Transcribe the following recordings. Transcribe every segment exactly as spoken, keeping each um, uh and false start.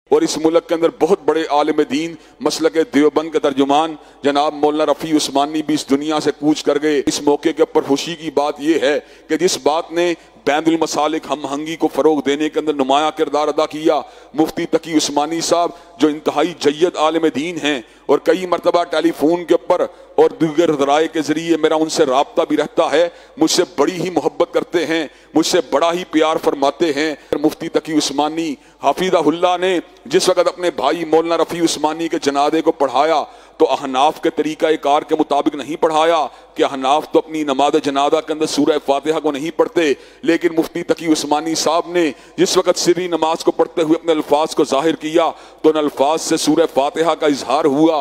اور اس ملک کے اندر بہت بڑے عالم دین مسلک دیوبند کے ترجمان جناب مولانا رفیع عثمانی بھی اس دنیا سے کوچ کر گئے۔ اس موقع کے اوپر خوشی کی بات یہ ہے کہ جس بات نے بین المسالک ہم آہنگی کو فروغ دینے کے اندر نمایاں کردار ادا کیا، مفتی تقی عثمانی صاحب جو انتہائی جید عالم دین ہیں اور کئی مرتبہ ٹیلی فون کے اوپر اور دیگر ذرائع کے ذریعے میرا ان سے رابطہ بھی رہتا ہے، مجھ سے بڑی ہی محبت کرتے ہیں، مجھ سے بڑا ہی پیار فرماتے ہیں۔ مفتی تقی عثمانی حفیظہ اللہ نے جس وقت اپنے بھائی مولانا رفیع عثمانی کے جنازے کو پڑھایا تو احناف کے طریقہ کار کے مطابق نہیں پڑھایا کہ احناف تو اپنی نماز جنازہ کے اندر سورہ فاتحہ کو نہیں پڑھتے، لیکن مفتی تقی عثمانی صاحب نے جس وقت سری نماز کو پڑھتے ہوئے اپنے الفاظ کو ظاہر کیا تو ان الفاظ سے سورہ فاتحہ کا اظہار ہوا۔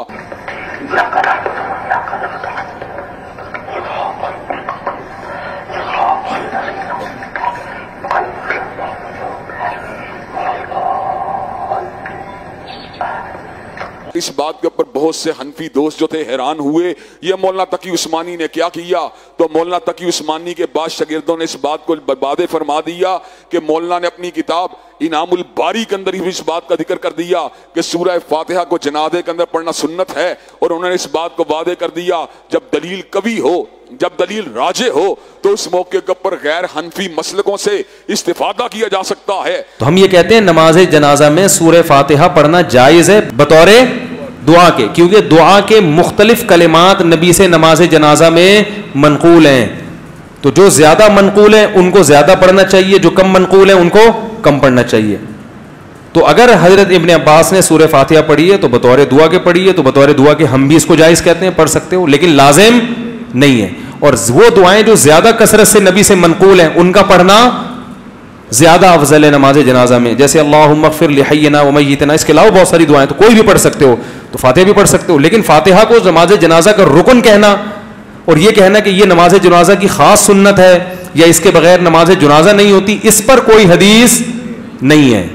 اس بات کے اوپر بہت سے حنفی دوست جو تھے حیران ہوئے، یہ مولانا تقی عثمانی نے کیا کیا؟ تو مولانا تقی عثمانی کے بعد شاگردوں نے اس بات کو واضح فرما دیا کہ مولانا نے اپنی کتاب انعام الباری کے اندر ہی اس بات کا ذکر کر دیا کہ سورہ فاتحہ کو جنازے کے اندر پڑھنا سنت ہے، اور انہوں نے اس بات کو واضح کر دیا جب دلیل قوی ہو، جب دلیل راجح ہو تو اس موقع کے اوپر غیر حنفی مسلکوں سے استفادہ کیا جا سکتا ہے۔ تو ہم یہ کہتے ہیں نماز جنازہ میں سورہ فاتحہ پڑھنا جائز ہے بطور دعا کے، کیونکہ دعا کے مختلف کلمات نبی سے نماز جنازہ میں منقول ہیں، تو جو زیادہ منقول ہیں ان کو زیادہ پڑھنا چاہیے، جو کم منقول ہیں ان کو کم پڑھنا چاہیے۔ تو اگر حضرت ابن عباس نے سورہ فاتحہ پڑھی ہے تو بطور دعا کے پڑھی ہے، تو بطور دعا کے ہم بھی اس کو جائز کہتے ہیں، پڑھ سکتے ہو، لیکن لازم نہیں ہے۔ اور وہ دعائیں جو زیادہ کثرت سے نبی سے منقول ہیں ان کا پڑھنا زیادہ افضل ہے نماز جنازہ میں، جیسے اللہم اغفر لحینا ومیتنا، اس کے علاوہ بہت ساری دعائیں تو کوئی بھی پڑھ سکتے ہو، تو فاتحہ بھی پڑھ سکتے ہو، لیکن فاتحہ کو نماز جنازہ کا رکن کہنا اور یہ کہنا کہ یہ نماز جنازہ کی خاص سنت ہے یا اس کے بغیر نماز جنازہ نہیں ہوتی، اس پر کوئی حدیث نہیں ہے۔